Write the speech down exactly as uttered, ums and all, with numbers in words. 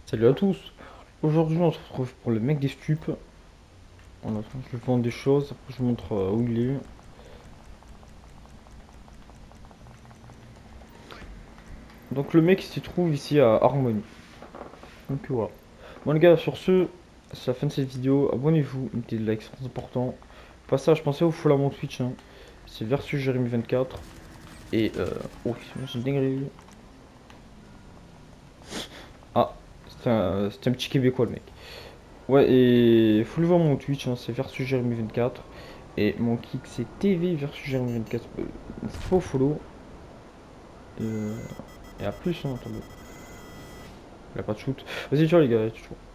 Salut à tous. Aujourd'hui, on se retrouve pour le mec des stupes. On a, je lui vends des choses. Après, je vous montre euh, où il est. Donc, le mec il se trouve ici à Harmonie. Donc, voilà. Bon, les gars, sur ce, c'est la fin de cette vidéo. Abonnez-vous, mettez des likes, c'est très important. Passage, pensez au follow à mon Twitch. Hein. C'est versus Jérémy vingt-quatre. Et, euh, oh, j'ai une dinguerie. Ah, c'est un, c'est un petit Québécois, le mec. Ouais, et faut le voir mon Twitch, hein, c'est versus Jérémy vingt-quatre. Et mon kick, c'est T V versus Jérémy vingt-quatre. Euh, N'hésitez pas au follow. Et, euh, et à plus, hein, attendez. Il a pas de shoot. Vas-y, ciao les gars, ciao.